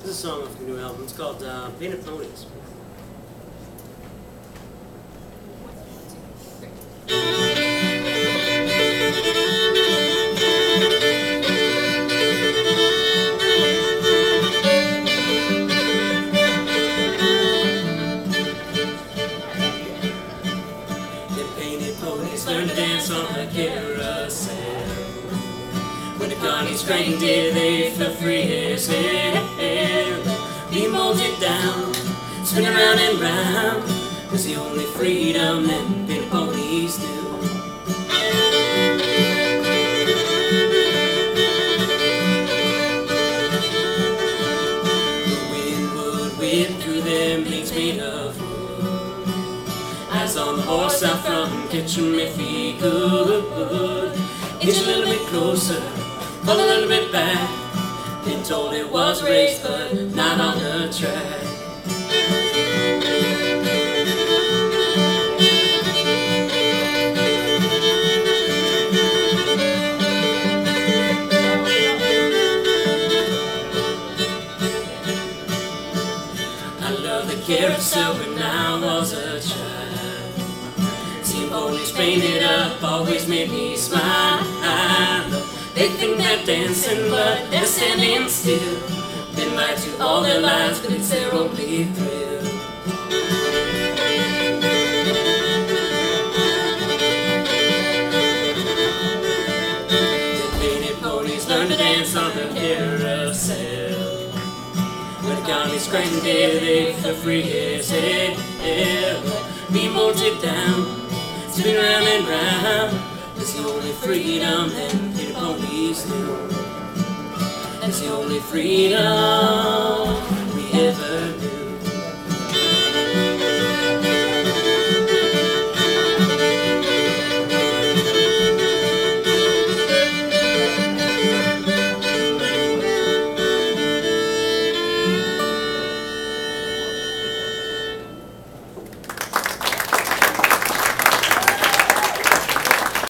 is a song off the new album. It's called Painted Ponies. Learn to dance on the carousel. When the Connie's cranked it, they feel free as hell. Be molded down, spin around and round, was the only freedom that painted ponies knew. The wind would whip through them things made of wood. Eyes on the horse out front, catch him if he could. Inch a little bit closer, pull a little bit back. Been told it was a race, but not on the track. I love the carousel when I was a child. Ponies painted up always made me smile. They think they're dancing, but they're standing still. Been lied to all their lives, but it's their only thrill. The painted ponies learn to dance on the carousel. When the Connie's cranked it, they feel free as hell. Be molded down, spin round and round, it's the only freedom that painted ponies knew. It's the only freedom